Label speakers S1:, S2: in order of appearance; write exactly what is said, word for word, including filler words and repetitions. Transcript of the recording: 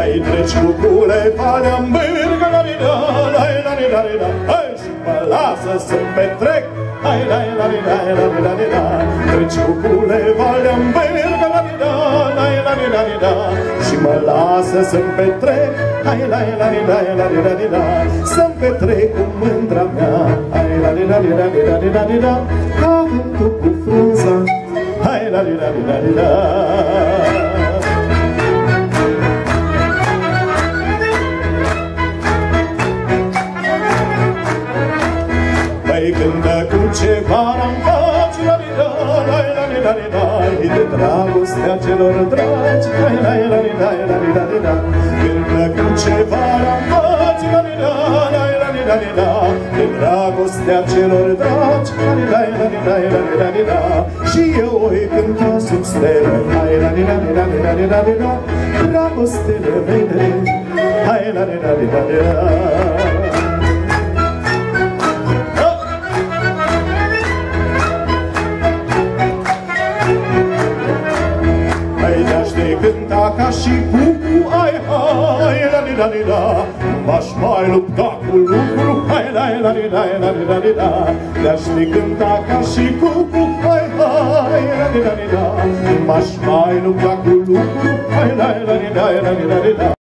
S1: Mai treci cu cule, valea-n bârgă, la-di-da, la-di-da-di-da-di-da. Hai și mă lasă să-mi petrec, hai, la-di-da-di-da, la-di-da-di-da. Treci cu cule, valea-n bârgă, la-di-da, la-di-da-di-da-di-da. Și mă lasă să-mi petrec, hai, la-di-da-di-da, la-di-da-di-da. Să-mi petrec cu mândra mea, hai, la-di-da-di-da-di-da-di-da. Ca vântul cu frunza, hai, la-di-da-di-da-di-da. Mai cântă cu ceva n-am faci, la-di-da, la-di-da-di-da, de dragostea celor dragi, la-di-da, la-di-da-di-da. Cântă cu ceva n-am faci, la-di-da, la-di-da-di-da, de dragostea celor dragi, la-di-da, la-di-da, și eu oi cânta sub stele, la-di-da-di-da-di-da-di-da, dragostele mele, la-di-da-di-da-di-da. Cânta ca și cucu, ai, hai, la-di-da-di-da. M-aș mai lupta cu lucru, hai, la-di-da-di-da, la-di-da-di-da. De-aș fi cânta ca și cucu, hai, hai, la-di-da-di-da. M-aș mai lupta cu lucru, hai, la-di-da-di-da, la-di-da-di-da.